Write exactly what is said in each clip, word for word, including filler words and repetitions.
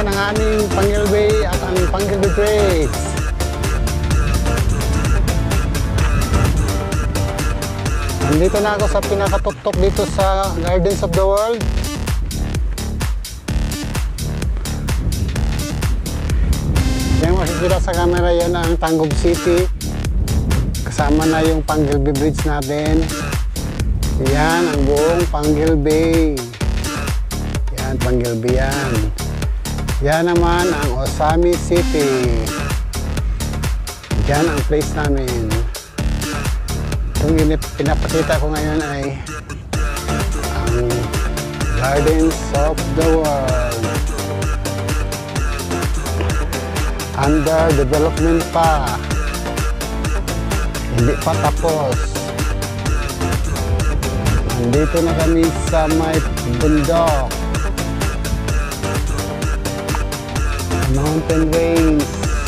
Yan ang aming Panggilby at ang Panggilby Bridge. Nandito na ako sa pinakatuktok dito sa Gardens of the World. Yan makikita sa camera, yan ang Tangub City. Kasama na yung Panggilby Bridge natin. Yan ang buong Panggilby. Yan, Panggilby yan. Yan naman ang Osami City. Yan ang place namin. Itong pinapakita ko ngayon ay ang Gardens of the World. Under development pa. Hindi pa tapos. Nandito na kami sa may bundok. Mountain range.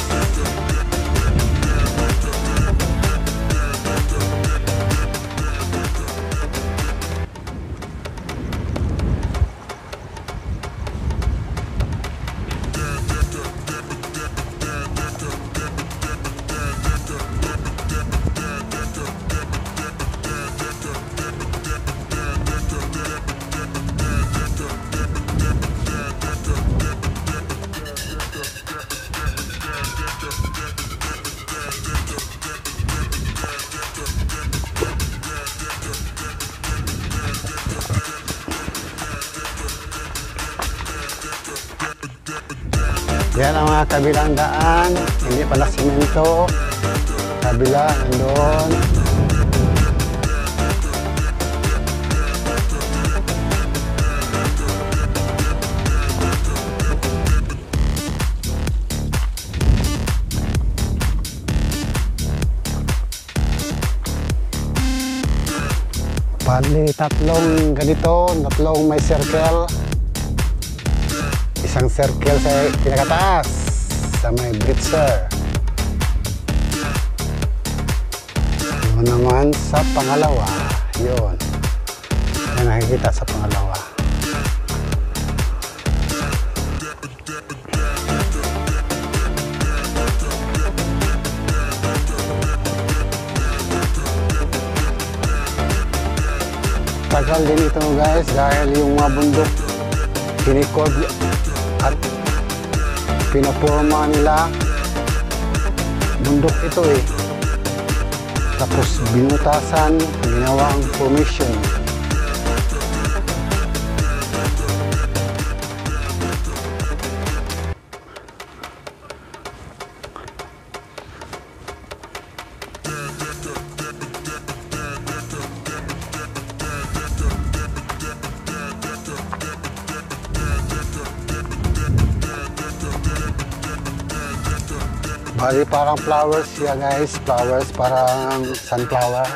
Yan ang mga kabilang daan, hindi pala simento, kabila, nandun. Bali, tatlong ganito, tatlong may circle. Isang circle sa pinakataas sa may bridger. Yun naman sa pangalawa. Yun. Yan nakikita sa pangalawa. Tagal din ito guys dahil yung mga bundok kinikod at pinaporma nila. Bundok ito eh, tapos binutasan, ginawang formation. Bali parang flowers siya guys, flowers parang sunflower.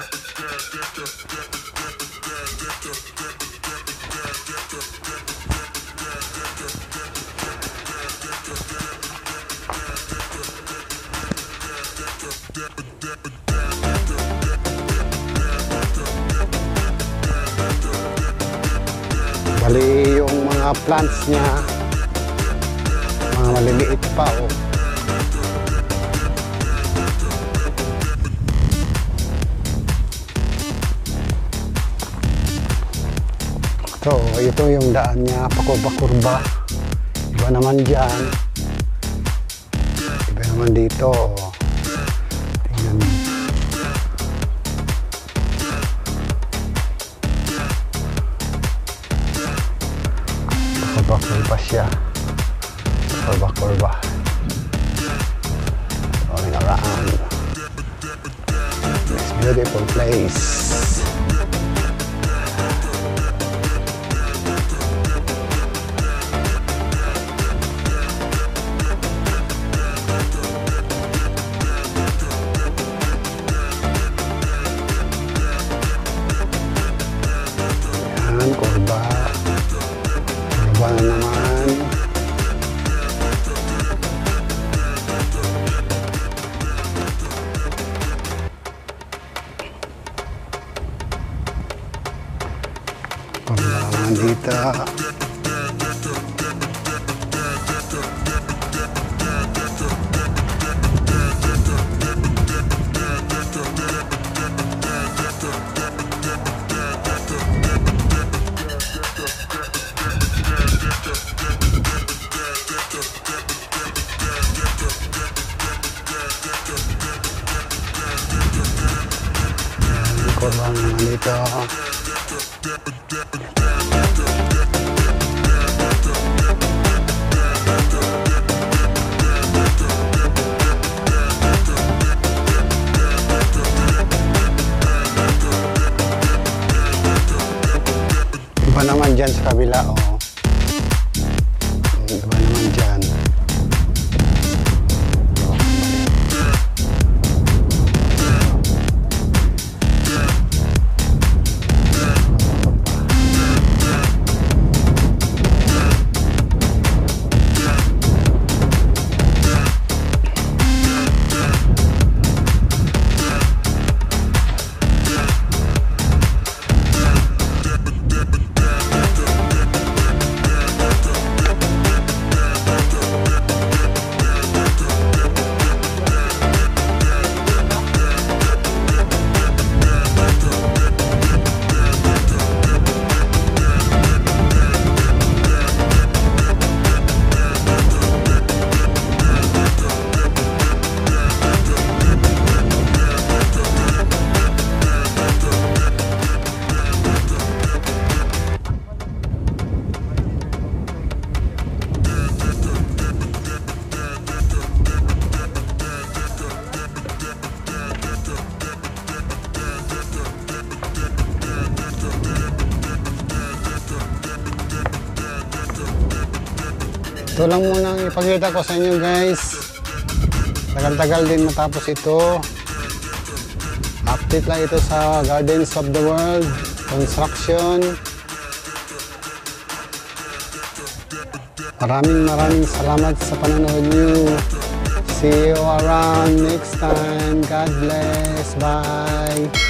Bali yung mga plants niya, mga maliliit pa oh. So, ito yung daan niya, pakurba-kurba. Iba naman dyan. Iba naman dito. Tingnan mo. Pakurba-kurba siya. Pakurba-kurba. Going around. It's a beautiful place. Kurba, kurba na naman. Kurba naman dito. kurang naman dito. Iba naman dyan sa kabila, oh. Iba naman dyan. Ito lang muna ang ipakita ko sa inyo, guys. Tagal-tagal din matapos ito. Update lang ito sa Gardens of the World construction. Maraming maraming salamat sa panonood nyo. See you around next time. God bless. Bye.